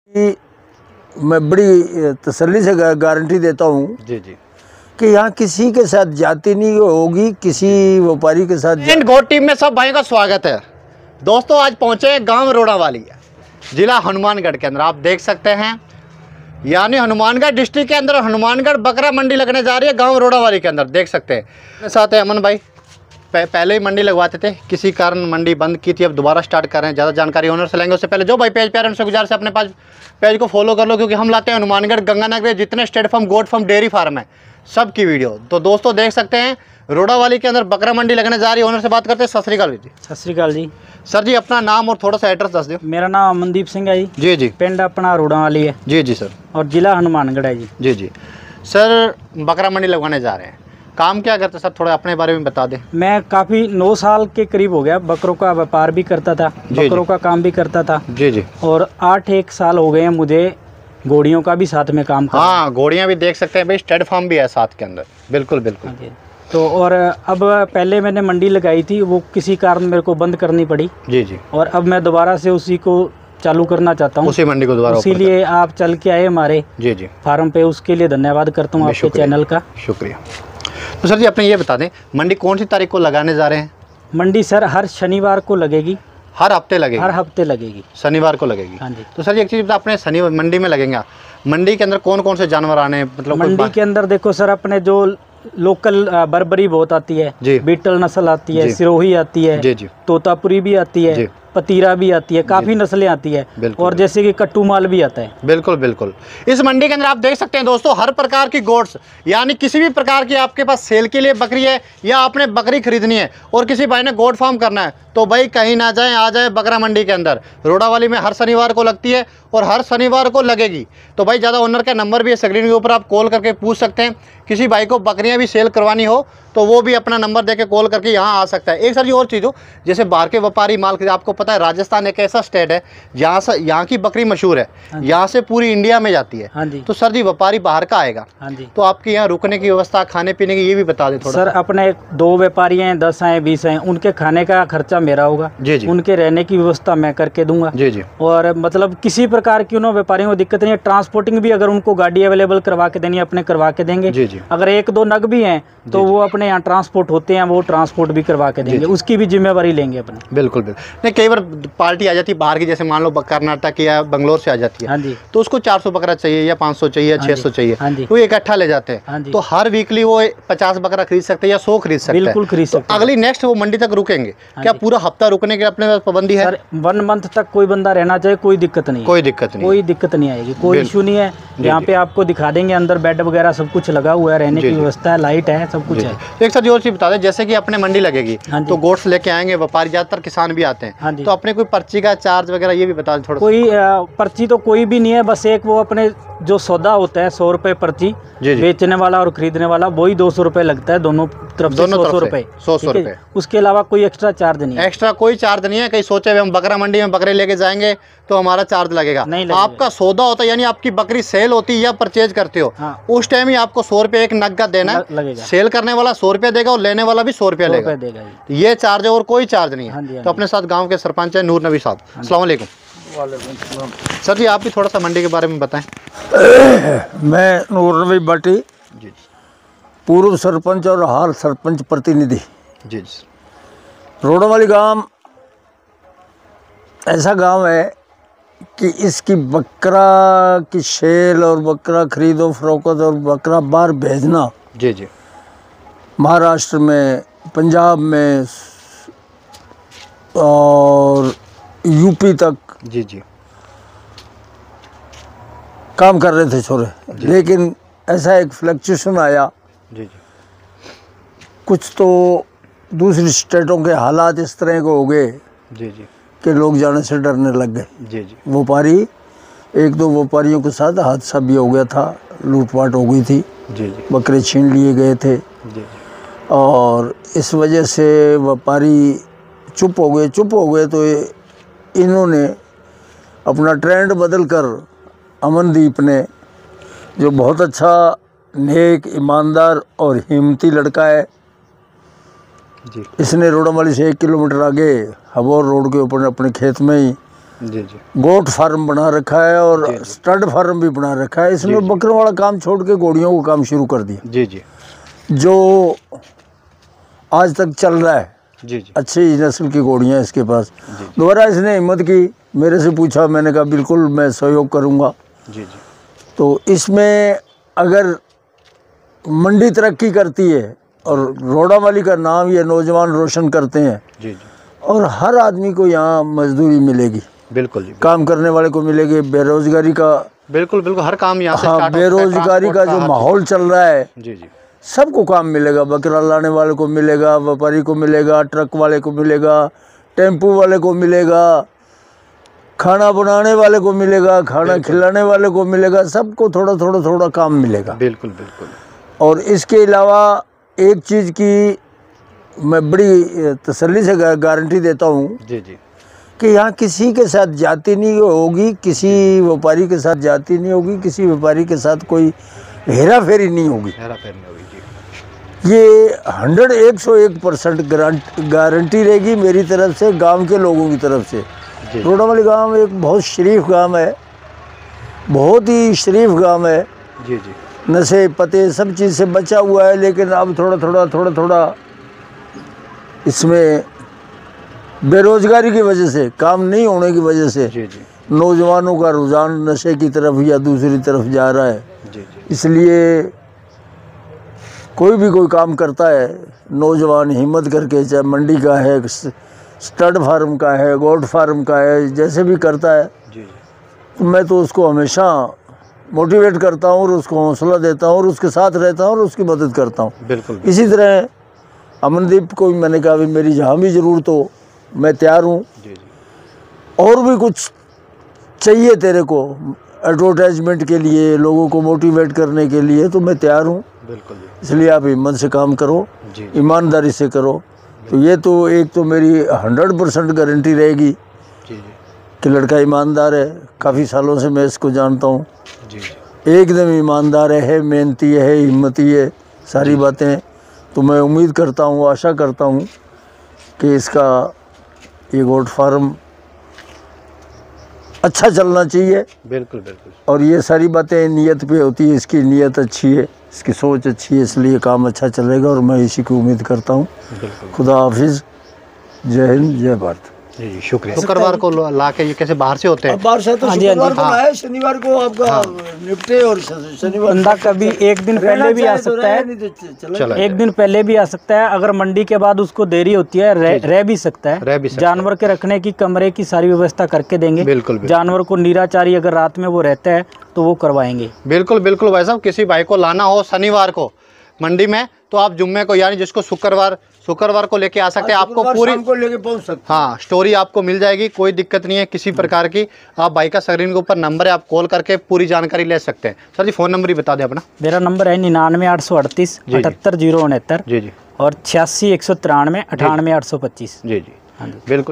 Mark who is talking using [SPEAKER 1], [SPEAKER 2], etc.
[SPEAKER 1] कि मैं बड़ी तसल्ली से गारंटी देता हूँ
[SPEAKER 2] जी जी
[SPEAKER 1] कि यहाँ किसी के साथ जाति नहीं होगी, किसी व्यापारी के साथ।
[SPEAKER 2] गोट टीम में सब भाइयों का स्वागत है। दोस्तों आज पहुंचे गांव रोड़ावाली, जिला हनुमानगढ़ के अंदर। आप देख सकते हैं, यानी हनुमानगढ़ डिस्ट्रिक्ट के अंदर हनुमानगढ़ बकरा मंडी लगने जा रही है गांव रोड़ावाली के अंदर। देख सकते हैं मेरे साथ है अमन भाई। पहले ही मंडी लगवाते थे, किसी कारण मंडी बंद की थी, अब दोबारा स्टार्ट कर रहे हैं। ज़्यादा जानकारी ओनर से लेंगे। उससे पहले जो भाई पेज पे उनसे गुजारिश है अपने पास पेज को फॉलो कर लो, क्योंकि हम लाते हैं हनुमानगढ़ गंगानगर जितने state farm, goat farm, dairy farm है, सब की वीडियो। तो दोस्तों देख सकते हैं रोड़ावाली के अंदर बकरा मंडी लगने जा रही है। ओनर से बात करते हैं। सत श्री अकाल जी।
[SPEAKER 3] सत श्री अकाल जी।
[SPEAKER 2] सर जी अपना नाम और थोड़ा सा एड्रेस दस दो।
[SPEAKER 3] मेरा नाम अमनदीप सिंह है जी।
[SPEAKER 2] जी जी।
[SPEAKER 3] पिंड अपना रोड़ावाली है।
[SPEAKER 2] जी जी सर।
[SPEAKER 3] और जिला हनुमानगढ़ है जी।
[SPEAKER 2] जी जी सर, बकरा मंडी लगवाने जा रहे हैं, काम क्या करते सर, थोड़ा अपने बारे में बता दें।
[SPEAKER 3] मैं काफ़ी 9 साल के करीब हो गया बकरों का व्यापार भी करता था, बकरों का काम भी करता था।
[SPEAKER 2] जी जी।
[SPEAKER 3] और 8-1 साल हो गए हैं मुझे घोड़ियों का भी साथ में काम करता।
[SPEAKER 2] हाँ, घोड़ियाँ भी देख सकते हैं भाई, स्टेड फार्म भी है साथ के अंदर। बिल्कुल बिल्कुल।
[SPEAKER 3] तो और अब पहले मैंने मंडी लगाई थी, वो किसी कारण मेरे को बंद करनी पड़ी।
[SPEAKER 2] जी जी।
[SPEAKER 3] और अब मैं दोबारा से उसी को चालू करना चाहता हूँ,
[SPEAKER 2] उसी मंडी को दोबारा।
[SPEAKER 3] इसीलिए आप चल के आए हमारे
[SPEAKER 2] जी जी
[SPEAKER 3] फार्म पे, उसके लिए धन्यवाद करता हूँ आपके चैनल का।
[SPEAKER 2] शुक्रिया। तो सर जी अपने ये बता दें, मंडी कौन सी तारीख को लगाने जा रहे हैं।
[SPEAKER 3] मंडी सर हर शनिवार को लगेगी।
[SPEAKER 2] हर हफ्ते लगेगी।
[SPEAKER 3] हर हफ्ते लगेगी,
[SPEAKER 2] शनिवार को लगेगी।
[SPEAKER 3] हाँ जी।
[SPEAKER 2] तो सर जी एक चीज़ अपने शनिवार मंडी में लगेंगे, मंडी के अंदर कौन कौन से जानवर आने हैं, मतलब
[SPEAKER 3] मंडी के अंदर देखो सर, अपने जो लोकल बर्बरी बहुत आती है जी, बीटल नस्ल आती है, सिरोही आती है जी जी, तोतापुरी भी आती है, पतीरा भी आती है, काफ़ी नस्लें आती है। और जैसे कि कट्टू माल भी आता है। बिल्कुल बिल्कुल। इस मंडी के अंदर आप देख सकते हैं दोस्तों, हर प्रकार की गोट्स, यानी किसी भी प्रकार की आपके पास सेल के लिए बकरी है या आपने बकरी खरीदनी है और किसी भाई ने गोट फार्म करना है, तो भाई कहीं ना जाए, आ जाए बकरा मंडी के अंदर। रोड़ावाली में हर शनिवार को लगती है और हर शनिवार को लगेगी। तो भाई ज़्यादा ओनर का नंबर भी है स्क्रीन के ऊपर, आप कॉल करके पूछ सकते हैं। किसी भाई को बकरियां भी सेल करवानी हो तो वो भी अपना नंबर देके कॉल करके यहाँ आ सकता है। एक सर जी और चीज़ हो, जैसे बाहर के व्यापारी माल, आपको पता है राजस्थान एक ऐसा स्टेट है जहाँ से यहाँ की बकरी मशहूर है, यहाँ से पूरी इंडिया में जाती है। हाँ जी। तो सर जी व्यापारी बाहर का आएगा, हाँ जी, तो आपके यहाँ रुकने की व्यवस्था, खाने पीने की, ये भी बता दें थोड़ा। सर अपने 2 व्यापारी हैं, 10 हैं, 20 हैं, उनके खाने का खर्चा मेरा होगा जी जी, उनके रहने की व्यवस्था मैं करके दूंगा जी जी। और मतलब किसी प्रकार की उन व्यापारियों को दिक्कत नहीं है। ट्रांसपोर्टिंग भी अगर उनको गाड़ी अवेलेबल करवा के देनी है, अपने करवा के देंगे जी जी। अगर 1-2 नग भी हैं तो वो अपने यहाँ ट्रांसपोर्ट होते हैं, वो ट्रांसपोर्ट भी करवा के देंगे, उसकी भी जिम्मेवारी लेंगे अपने। बिल्कुल बिल्कुल। नहीं, कई बार पार्टी आ जाती है बाहर की, जैसे मान लो कर्नाटक या बंगलोर से आ जाती है, हाँ जी, तो उसको 400 बकरा चाहिए या 500 चाहिए या 600 चाहिए, हाँ जी, वो इकट्ठा ले जाते हैं। हाँ, तो हर वीकली वो 50 बकरा खरीद सकते हैं या 100 खरीद सकते हैं। बिल्कुल खरीद सकते हैं। अगली नेक्स्ट वो मंडी तक रुकेंगे क्या? पूरा हफ्ता रुकने के अपने पास पाबंदी है? 1 मंथ तक कोई बंदा रहना चाहिए, कोई दिक्कत नहीं, कोई दिक्कत नहीं, कोई दिक्कत नहीं आएगी, कोई इशू नहीं है। यहाँ पे आपको दिखा देंगे, अंदर बेड वगैरह सब कुछ लगा हुआ है, रहने की व्यवस्था है, लाइट है, सब कुछ है। एक सर और चीज बता दें, जैसे कि अपने मंडी लगेगी तो गोट्स लेके आएंगे व्यापारी, ज्यादातर किसान भी आते हैं, तो अपने कोई पर्ची का चार्ज वगैरह ये भी बता दें थोड़ा। कोई पर्ची तो कोई भी नहीं है, बस एक वो अपने जो सौदा होता है 100 रुपए पर्ची, बेचने वाला और खरीदने वाला, वही 200 रुपए लगता है, दोनों तरफ से 100 रुपए, 100 रुपए। उसके अलावा कोई एक्स्ट्रा चार्ज नहीं है। एक्स्ट्रा कोई चार्ज नहीं है। कहीं सोचे हम बकरा मंडी में बकरे लेके जाएंगे तो हमारा चार्ज लगेगा, नहीं लगेगा। आपका सौदा होता है, यानी आपकी बकरी सेल होती है या परचेज करते हो, हाँ, उस टाइम ही आपको 100 रुपए एक नग का देना लगेगा। सेल करने वाला 100 रुपया देगा और लेने वाला भी 100 रुपया लेगा। ये चार्ज है और कोई चार्ज नहीं है। तो अपने साथ गाँव के सरपंच है नूर नबी साहब, अस्सलाम वालेकुम। सर जी आप भी थोड़ा सा मंडी के बारे में बताएं।
[SPEAKER 1] मैं नूर नबी भट्टी जी, पूर्व सरपंच और हाल सरपंच प्रतिनिधि जी। रोड़ावाली गांव ऐसा गांव है कि इसकी बकरा की सेल और बकरा खरीदो फरोख्त और बकरा बाहर भेजना जी जी, महाराष्ट्र में, पंजाब में और यूपी तक जी जी काम कर रहे थे छोरे। लेकिन ऐसा एक फ्लक्चुएशन आया जी जी, कुछ तो दूसरी स्टेटों के हालात इस तरह के हो गए जी जी कि लोग जाने से डरने लग गए जी जी। व्यापारी, 1-2 व्यापारियों के साथ हादसा भी हो गया था, लूटपाट हो गई थी जी जी, बकरे छीन लिए गए थे जी जी। और इस वजह से व्यापारी चुप हो गए। तो इन्होंने अपना ट्रेंड बदल कर, अमनदीप ने, जो बहुत अच्छा नेक, ईमानदार और हिम्मती लड़का है जी, इसने रोड़ावाली से 1 किलोमीटर आगे हबौर रोड के ऊपर अपने खेत में ही
[SPEAKER 2] जी जी।
[SPEAKER 1] गोट फार्म बना रखा है और स्टड फार्म भी बना रखा है। इसमें बकरों वाला काम छोड़ के घोड़ियों को काम शुरू कर दिया।
[SPEAKER 2] जी जी।
[SPEAKER 1] जो आज तक चल रहा है।
[SPEAKER 2] जी जी।
[SPEAKER 1] अच्छी नस्ल की घोड़ियाँ इसके पास। दोबारा इसने हिम्मत की, मेरे से पूछा, मैंने कहा बिल्कुल मैं सहयोग करूँगा।
[SPEAKER 2] जी जी।
[SPEAKER 1] तो इसमें अगर मंडी तरक्की करती है और रोड़ावाली का नाम ये नौजवान रोशन करते हैं,
[SPEAKER 2] जी जी।
[SPEAKER 1] और हर आदमी को यहाँ मजदूरी मिलेगी,
[SPEAKER 2] बिल्कुल जी।
[SPEAKER 1] काम करने वाले को मिलेगी, बेरोजगारी का,
[SPEAKER 2] बिल्कुल बिल्कुल, हर काम यहाँ से
[SPEAKER 1] हाँ,
[SPEAKER 2] स्टार्ट होता है,
[SPEAKER 1] बेरोजगारी का जो माहौल चल रहा है,
[SPEAKER 2] जी जी,
[SPEAKER 1] सबको काम मिलेगा। बकरा लाने वाले को मिलेगा, व्यापारी को मिलेगा, ट्रक वाले को मिलेगा, टेम्पू वाले को मिलेगा, खाना बनाने वाले को मिलेगा, खाना खिलाने वाले को मिलेगा, सबको थोड़ा थोड़ा थोड़ा काम मिलेगा।
[SPEAKER 2] बिल्कुल बिल्कुल।
[SPEAKER 1] और इसके अलावा एक चीज़ की मैं बड़ी तसल्ली से गारंटी देता हूँ
[SPEAKER 2] जी जी,
[SPEAKER 1] कि यहाँ किसी के साथ जाति नहीं होगी, किसी व्यापारी के साथ जाति नहीं होगी, किसी व्यापारी के साथ कोई हेरा फेरी नहीं होगी।
[SPEAKER 2] हेरा फेरी नहीं होगी जी।
[SPEAKER 1] ये 101% गारंटी रहेगी मेरी तरफ से, गांव के लोगों की तरफ से। रोड़ावाली गांव एक बहुत शरीफ गांव है, बहुत ही शरीफ गांव है।
[SPEAKER 2] जी जी।
[SPEAKER 1] नशे पते सब चीज़ से बचा हुआ है, लेकिन अब थोड़ा थोड़ा इसमें बेरोजगारी की वजह से, काम नहीं होने की वजह से
[SPEAKER 2] जी जी,
[SPEAKER 1] नौजवानों का रुझान नशे की तरफ या दूसरी तरफ जा रहा है।
[SPEAKER 2] जी जी।
[SPEAKER 1] इसलिए कोई भी कोई काम करता है, नौजवान हिम्मत करके, चाहे मंडी का है, स्टड फार्म का है, गोट फार्म का है, जैसे भी करता है,
[SPEAKER 2] जी जी,
[SPEAKER 1] तो मैं तो उसको हमेशा मोटिवेट करता हूँ और उसको हौसला देता हूँ और उसके साथ रहता हूँ और उसकी मदद करता हूँ।
[SPEAKER 2] बिल्कुल।
[SPEAKER 1] इसी तरह अमनदीप को भी मैंने कहा भी मेरी जहाँ भी ज़रूरत हो मैं तैयार हूँ।
[SPEAKER 2] जी जी।
[SPEAKER 1] और भी कुछ चाहिए तेरे को एडवर्टाइजमेंट के लिए, लोगों को मोटिवेट करने के लिए, तो मैं तैयार हूँ।
[SPEAKER 2] बिल्कुल जी।
[SPEAKER 1] इसलिए आप हिम्मत से काम करो,
[SPEAKER 2] जी।
[SPEAKER 1] ईमानदारी से करो। तो ये तो एक तो मेरी 100% गारंटी रहेगी
[SPEAKER 2] जी जी,
[SPEAKER 1] कि लड़का ईमानदार है। काफ़ी सालों से मैं इसको जानता हूँ,
[SPEAKER 2] जी जी,
[SPEAKER 1] एकदम ईमानदार है, मेहनती है, हिम्मती है, सारी बातें। तो मैं उम्मीद करता हूँ, आशा करता हूँ कि इसका ये गोट फार्म अच्छा चलना चाहिए।
[SPEAKER 2] बिल्कुल बिल्कुल।
[SPEAKER 1] और ये सारी बातें नीयत पे होती है, इसकी नीयत अच्छी है, इसकी सोच अच्छी है, इसलिए काम अच्छा चलेगा और मैं इसी की उम्मीद करता हूँ।
[SPEAKER 2] बिल्कुल।
[SPEAKER 1] खुदा हाफिज़, जय हिंद, जय भारत।
[SPEAKER 2] जी जी, शुक्रिया। शुक्रवार को ला के ये कैसे बाहर से होते हैं?
[SPEAKER 1] बाहर से तो शुक्रवार को लाए, शनिवार को आपका निपटे और शनिवार
[SPEAKER 3] बंदा कभी एक दिन पहले भी आ सकता है, एक दिन पहले भी आ सकता है। अगर मंडी के बाद उसको देरी होती है, रह भी सकता है। जानवर के रखने की, कमरे की सारी व्यवस्था करके देंगे।
[SPEAKER 2] बिल्कुल।
[SPEAKER 3] जानवर को नीराचारी अगर रात में वो रहता है तो वो करवाएंगे।
[SPEAKER 2] बिल्कुल बिल्कुल भाई साहब, किसी भाई को लाना हो शनिवार को मंडी में, तो आप जुम्मे को, यानी जिसको शुक्रवार को लेके आ सकते हैं। आपको पूरी
[SPEAKER 1] को लेके पहुंच सकते,
[SPEAKER 2] हाँ, स्टोरी आपको मिल जाएगी, कोई दिक्कत नहीं है किसी प्रकार की। आप भाई का स्क्रीन के ऊपर नंबर है, आप कॉल करके पूरी जानकारी ले सकते हैं। सर जी, फ़ोन नंबर ही बता दें अपना।
[SPEAKER 3] मेरा नंबर है 99 838 78 069
[SPEAKER 2] जी जी,
[SPEAKER 3] और 86 193 98 825।
[SPEAKER 2] जी जी, हाँ जी, बिल्कुल।